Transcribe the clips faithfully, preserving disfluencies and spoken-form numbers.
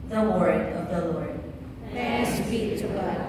The word of the Lord. Thanks be to God.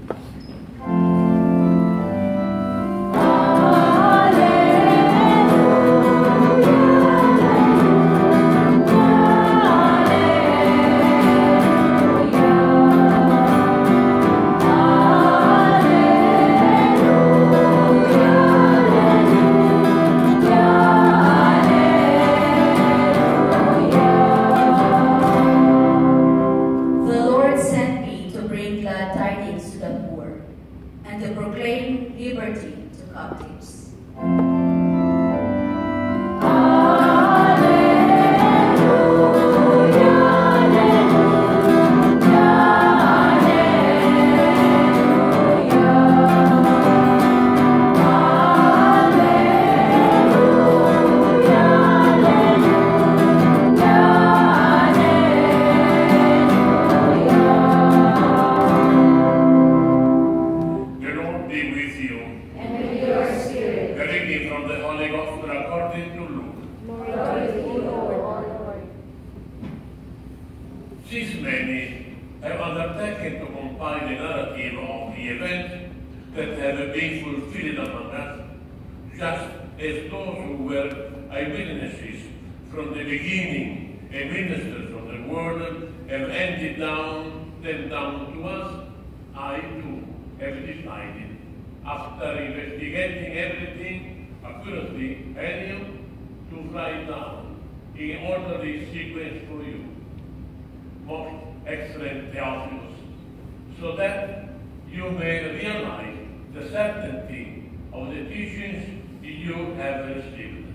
These many have undertaken to compile the narrative of the event that have been fulfilled among us, just as those who were eyewitnesses from the beginning and ministers of the word have handed down them down to us. I too have decided, after investigating everything accurately, anew, to write down in orderly sequence for you, most excellent Theophilus, so that you may realize the certainty of the teachings you have received.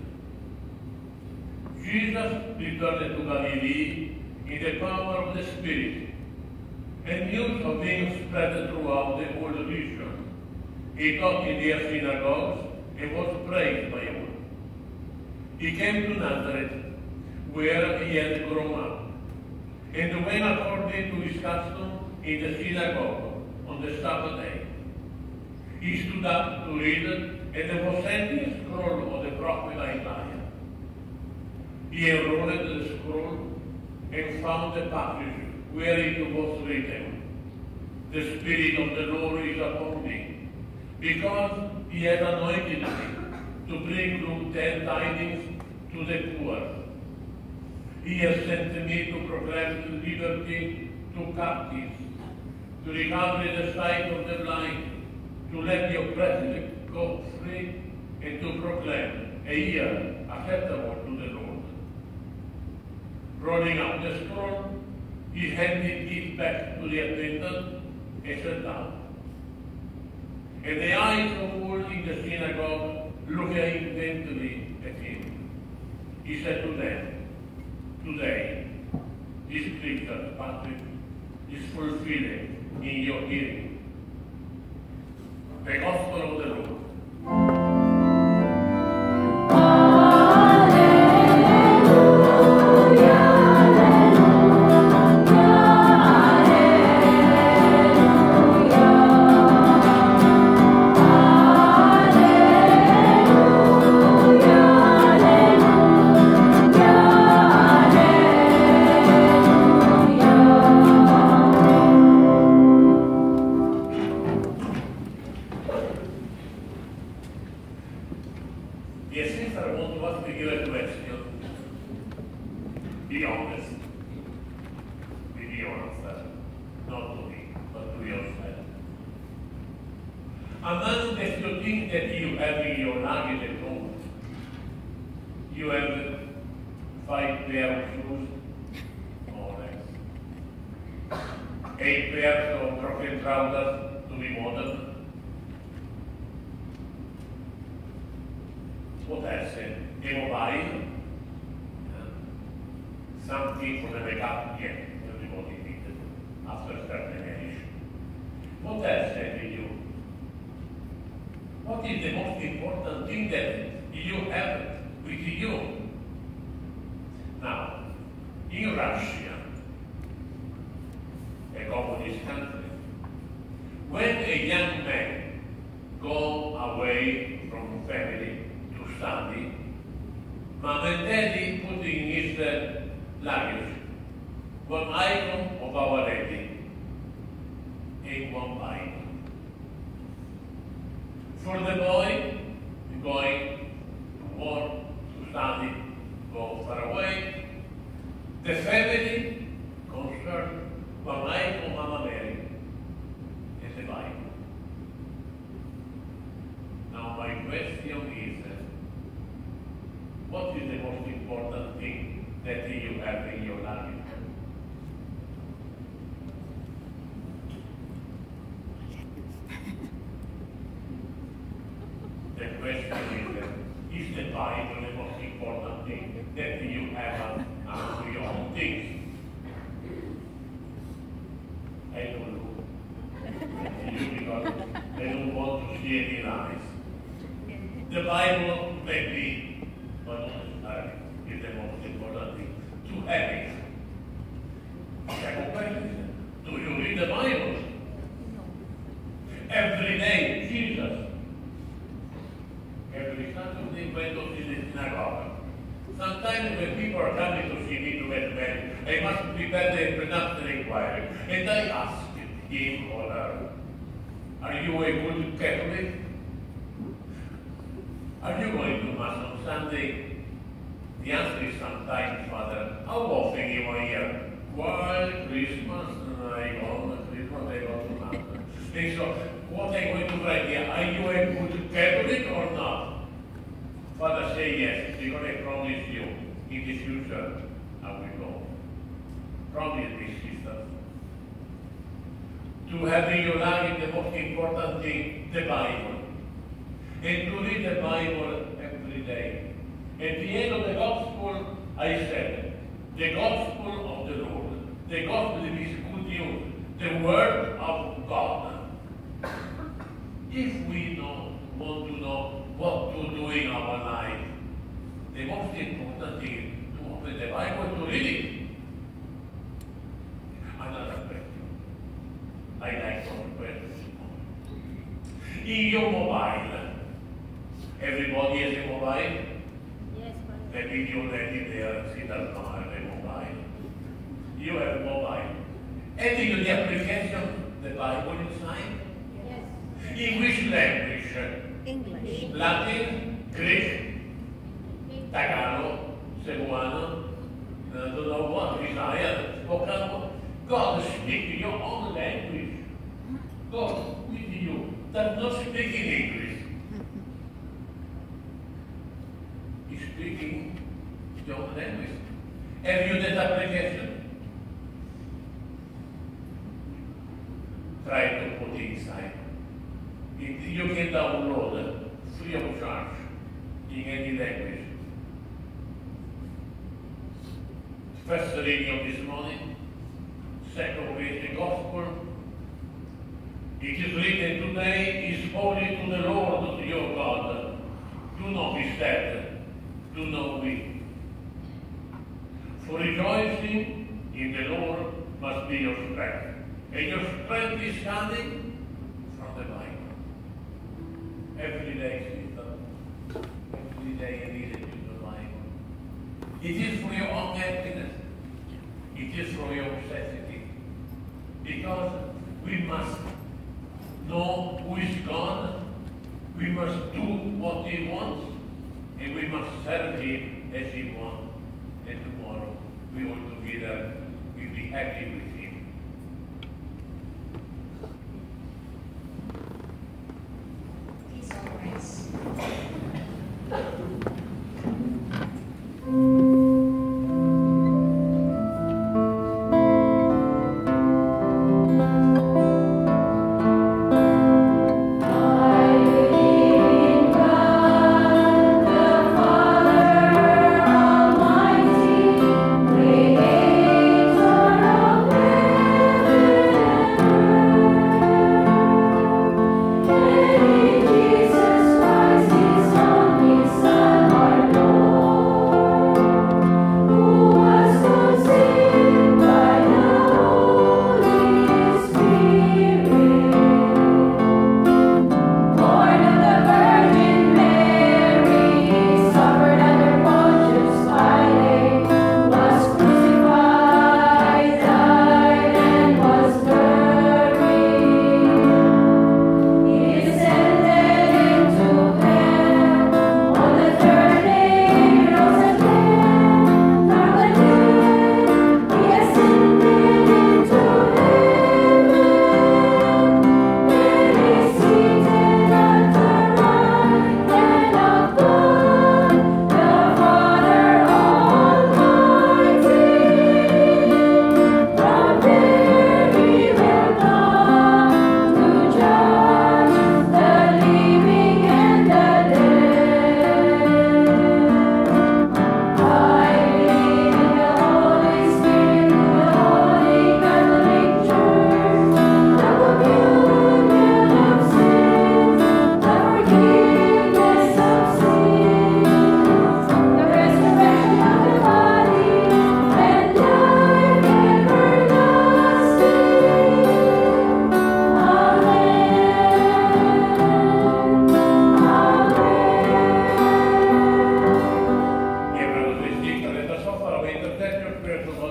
Jesus returned to Galilee in the power of the Spirit, and news of him spread throughout the whole region. He taught in their synagogues and was praised by all. He came to Nazareth, where he had grown up, and went according to his custom in the synagogue on the Sabbath day. He stood up to read, and there was sent a scroll of the prophet Isaiah. He unrolled the scroll and found the passage where it was written, "The Spirit of the Lord is upon me, because he has anointed me to bring good tidings to the poor. He has sent me to proclaim liberty to captives, to recover the sight of the blind, to let the oppressed go free, and to proclaim a year acceptable to the Lord." Rolling up the scroll, he handed it back to the attendant and sat down. And the eyes of all in the synagogue looked intently at him. He said to them, "Today, this scripture passage is fulfilled in your hearing." The Gospel of the Lord. Be honest. Be honest. Not to me, but to yourself. Among the few things that you have in your luggage at home, you have five pairs of shoes, more or less. Eight pairs of broken trousers to be modern. What else? A mobile. Something for the makeup, yeah, everybody needs it after a certain age. What else have you? What is the most important thing that you have with you? Now, in Russia, a communist country, when a young man goes away from family to study, mom and daddy put in his uh, luggage one icon of Our Lady, and one Bible. For the boy, going to work, to study, go far away, the family concerned one icon, Mama Mary, and the Bible. Now my question is, what is the most important thing that you have in your life? The question is, is the Bible the most important thing that you have among your own things? I don't know. You because I don't want to see any lies. The Bible may be, but not is the most important thing to have it. Second question, do you read the Bible? Every day, Jesus. Every Saturday went to the synagogue. Sometimes when people are coming to see me to get married, I must prepare the introductory inquiry. And I ask him or her, are you a good Catholic? Are you going to Mass on Sunday? The answer is sometimes, Father. How often you are here? Well, Christmas, I go to Christmas, I go to Mass. And so, what I'm going to write here, are you a good Catholic or not? Father, say yes, because I promise you, in the future, I will go. Promise me, sister. To have in your life the most important thing, the Bible. And to read the Bible every day. At the end of the Gospel, I said, the Gospel of the Lord. The Gospel is good news, the Word of God. If we know, want to know what to do in our life, the most important thing is to open the Bible to read it. Another question. I like one question. In your mobile, everybody has a mobile? Yes, Father. The video lady there, she does not have a mobile. You have a mobile. And in the application, the Bible inside? Yes. In which language? English. Latin, Greek, Tagalog, Cebuano, I don't know what, Visaya, Spoken. God speaks in your own language. God with you does not speak in English. He's speaking your own language. Have you that application? Try to put it inside. It, you can download it free of charge in any language. First reading of this morning, second reading the Gospel. It is written, today is holy to the Lord your God. Do not be sad, do not weep. For rejoicing in the Lord must be your strength. And your strength is coming from the Bible. Every day, sister. Every day I read it in the Bible. It is for your own happiness. It is for your necessity. Because we must know who is God. We must do what He wants. And we must serve Him as He wants. And tomorrow we all together will be happy with Him. Please all rise. Almighty, Creator of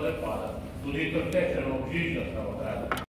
the Father, to the intercession of Jesus our brother.